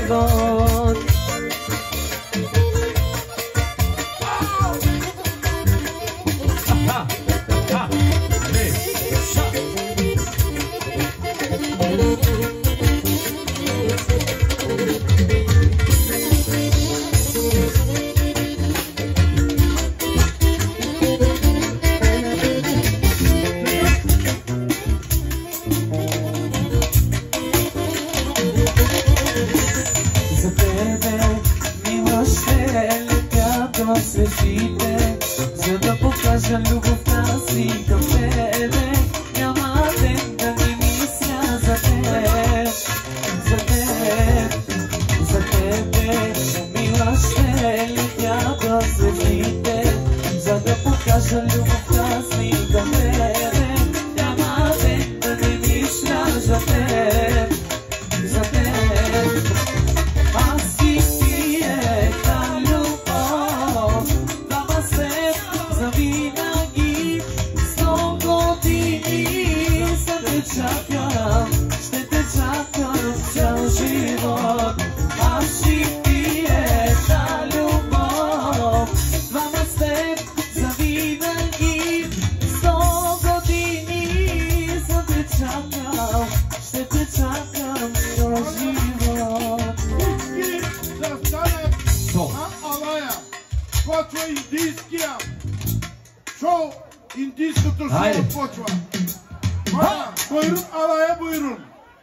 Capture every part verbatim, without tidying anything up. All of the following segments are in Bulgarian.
живот. Светите, за да покажа любовта си към тебе. Няма ден да не мисля за теб, за теб, за тебе. Мила ще летя до светлите, за да покажа любовта си към тебе. Няма ден да не мисля за теб, за теб. Аз си ти е та любов, дама се завинаги. Сто години се те чакам, ще те чакам цял живот. Аз си ти е та любов, дама се завинаги. Сто години се те чакам, ще те чакам цял живот. Почва индийския шоу, индийското шоу почва. Моля, Бойрун, Алая Бойрун.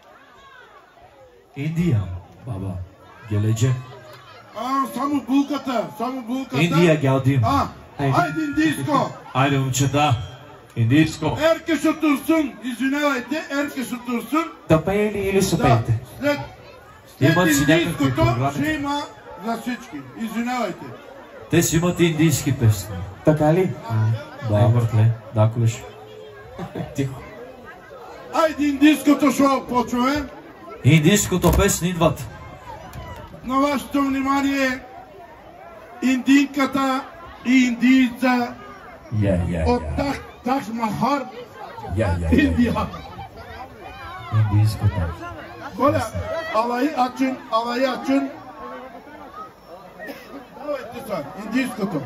Индия, баба, геледжи. А, само булката, само булката. Индия, гялдим. А, айде индийско. Айде, момчета, индийско. Еркеш Турсун, извинявайте, Еркеш Турсун. Да пее ли или се пеете? След, след индийското ще има за всички. Извинявайте. Те си имат индийски песни. Така ли? Да, братле, да, колеш. Тихо. Айде индийското шоу почваме. Индийското песни идват. На вашето внимание индийката и индийца Я, я, от я. Тадж Махал, Я, я, я. Индия. Индийското. Моля, алайı açın, алайı açın. Давайте са, индийското.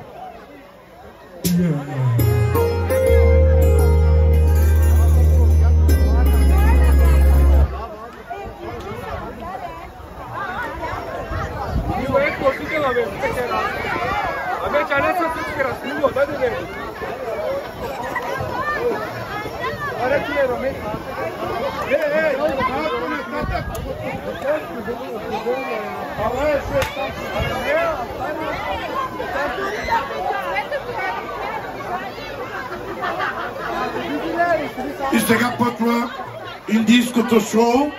И сега почва индийското шоу.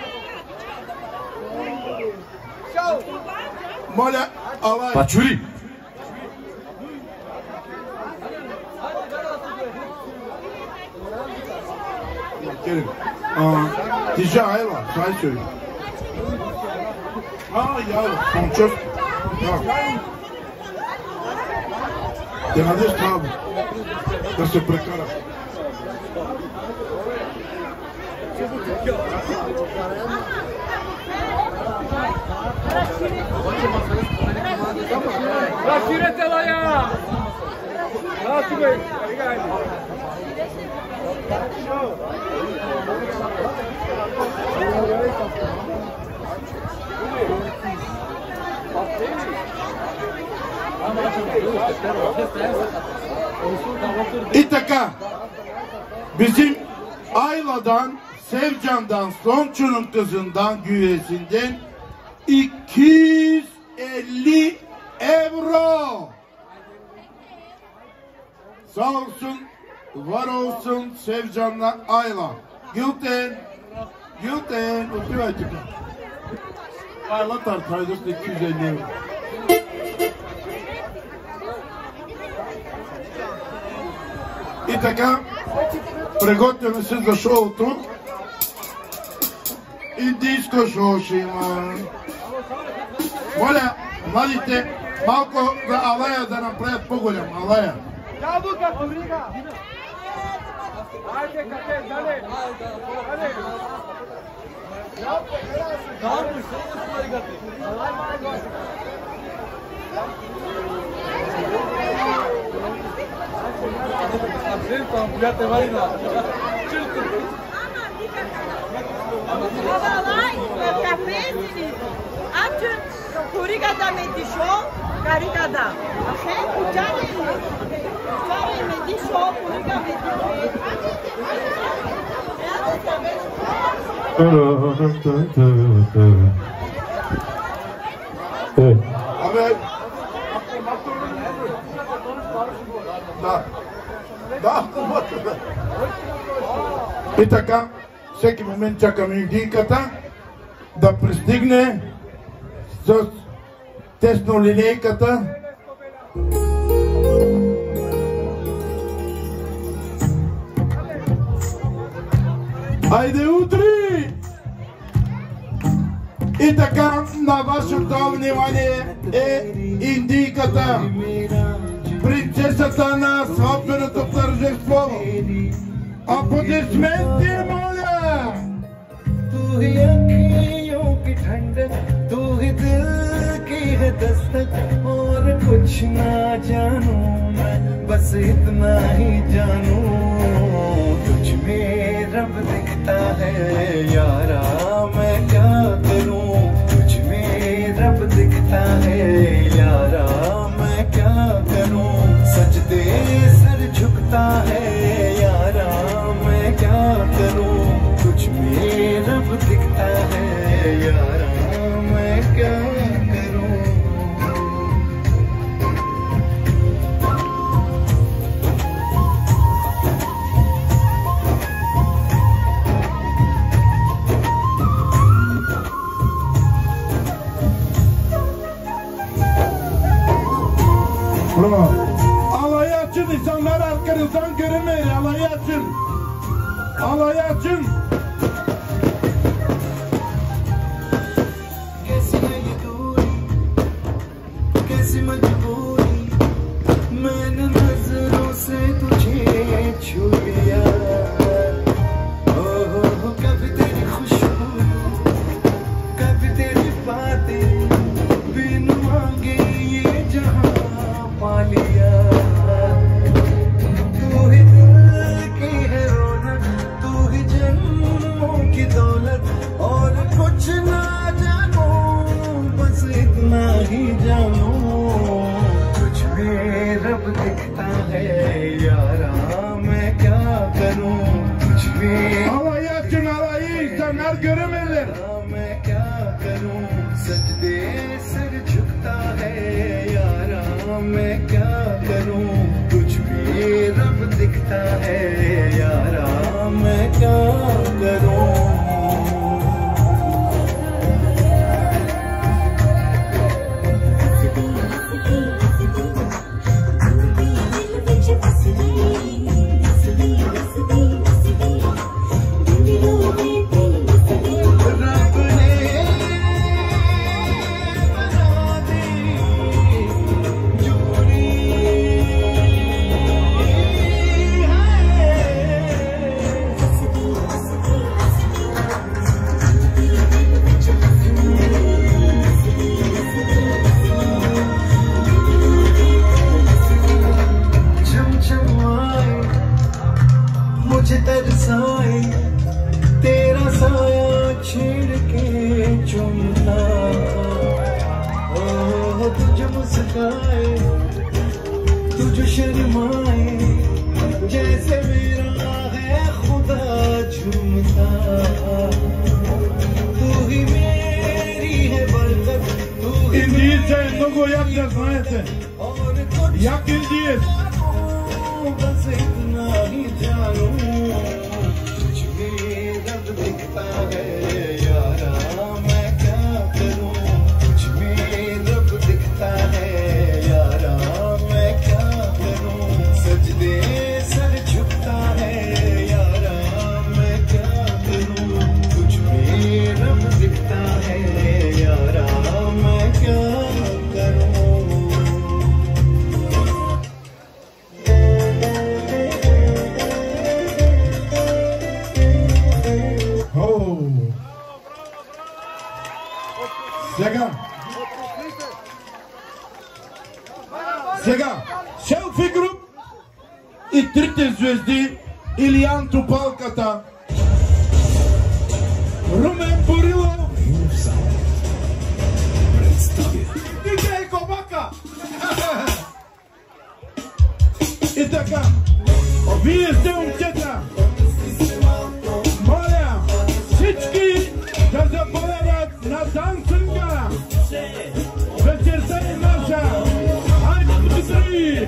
Моля, алай. Пачури! Тижа, айла, сай söyle. А, я, кончос. Да надеш там, да се прекара. Разширете лая! Разширете! И така, bizim Ayla'dan, Sevcan'dan, Sonçu'nun kızından, güvesinden iki yüz elli euro. Sağ olsun, var olsun Sevcan'la Ayla. Gülten, Gülten, oturaydık. Ayla tartaydık iki yüz elli euro. И така, приготвяме се за шоуто. Индийско шоу ще има. Моля, младите, малко за алая да направят по-голям. Алая. Kurigada medişo, karigada. Aşe kucağına mı? Kucağına medişo, kuriga Evet. Abi. Da. Da. И така, всеки момент чакаме индийката да пристигне с теснолинейката. Айде утре! И така, на вашето внимание е индийката, принцесата на сватбеното тържество. Аплодисменти, моля! तू ही अखियों की ठंडक, तू ही दिल की है दस्तक, और कुछ ना जानू मैं, बस इतना ही जानू, तुझ में रब दिखता है यारा, मैं क्या करूं, तुझ में रब दिखता है यारा, मैं क्या करूं, सजदे सर झुकता है यारा, मैं क्या करूं, तुझ में रब दिखता है यारा, मैं क्या करूं। Alayı açın, insanlar arkanızdan görünmeyin. Alayı açın. Alayı açın. कैसी है ये दूरी, कैसी मजबूरी, मैंने नजरों से तुझे छू लिया, ओ हो हो, कभी तेरी खुशबू, कभी तेरी बातें, बिन मांगे ये जहां पा लिया, तू ही दिल की है रौनक, तू ही जन्मों की दौलत, और कुछ ना जानू, बस इतना ही जानू, तुझ में रब दिखता है यारा, मैं क्या करूं, तुझ में Alayı açın, alayı. İnsanlar görünmeyin. मैं क्या करूं, सजदे सिर झुकता है यारा, मैं क्या करूं, तुझ में रब दिखता है यारा, मैं क्या करूं। रब ने बना दी जोड़ी चमचमाए मुझे तरसाए, तेरा साया छेड़ के चुमता, ओ तुझे मुस्काए, तुझे शर्माए, जैसे मेरा है खुदा झूमता, तू ही मेरी है बरकत, तू ही İndiyse много як не знаете. और कुछ Як индиец. बस इतना ही जानू, तुझ में रब दिखता है यारा, मैं क्या करूं, तुझ में रब दिखता है यारा, मैं क्या करूं, सजदे सर झुकता है यारा, मैं क्या करूं, तुझ में रब दिखता है यारा, मैं क्या करूं। Oh. Сега. Сега. Селфи груп и трите звезди Илиян Топалката, Румен Борилов и Кобака. И така, вие сте момчета. Моля всички да заповядат на танцинга. Вечерта е наша. Айде, Дмитрий!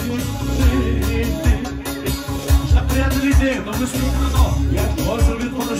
Приятелите, много се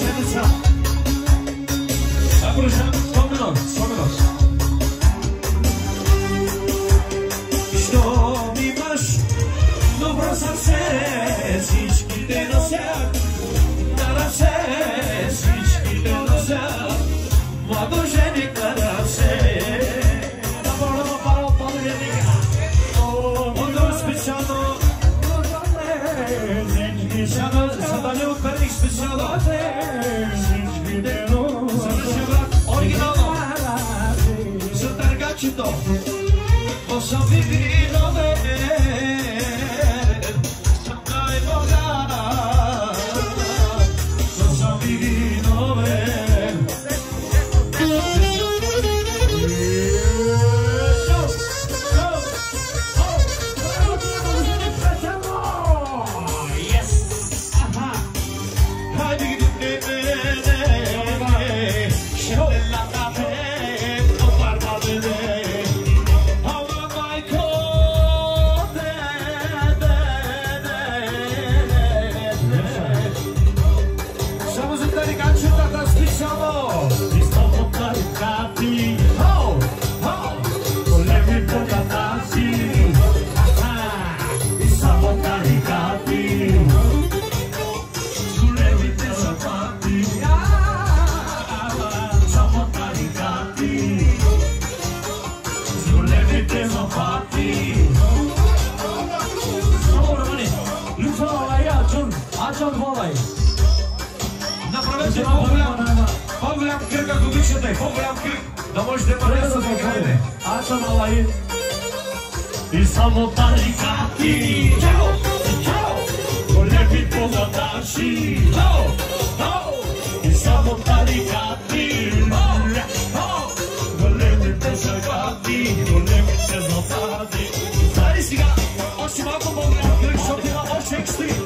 cito. Posso vivere bene, sarai mogana. Posso vivere bene. Yes. Aha. Направете по-голям, по-голям кръг, ако обичате, по-голям кръг, да можете да бъдете с покръвне. Аз съм Алаи. И само тарикати. Чао! Чао! Големи богаташи. Чао! Чао! И само тарикати. Големи богаташи. Големи сезотади. Зари сега, още малко по-голям кръг, защото има още екстрим.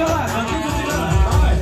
tigara, cantinho tigara. Vai.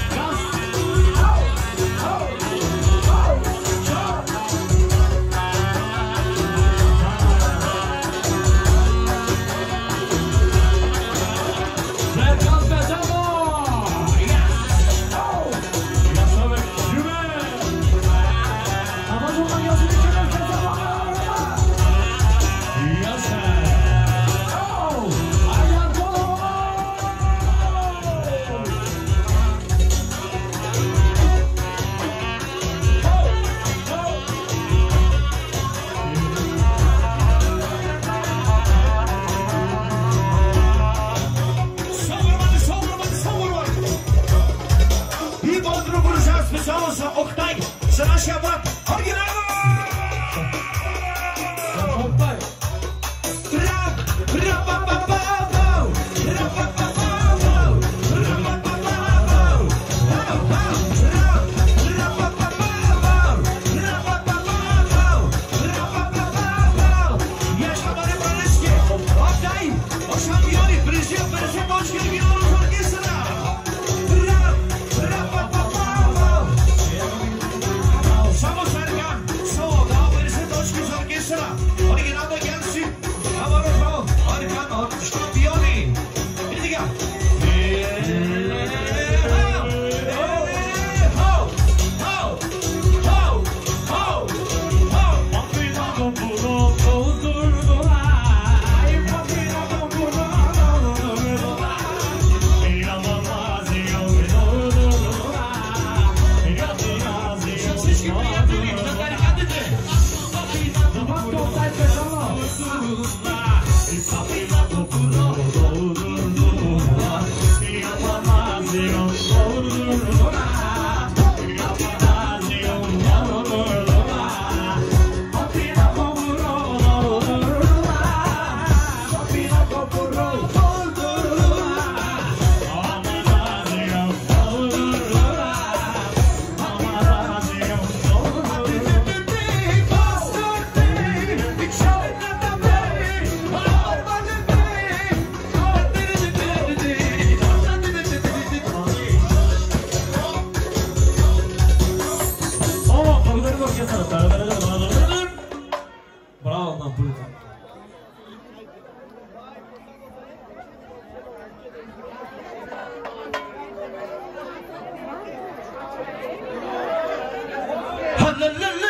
Bravo, Napolitano. La la la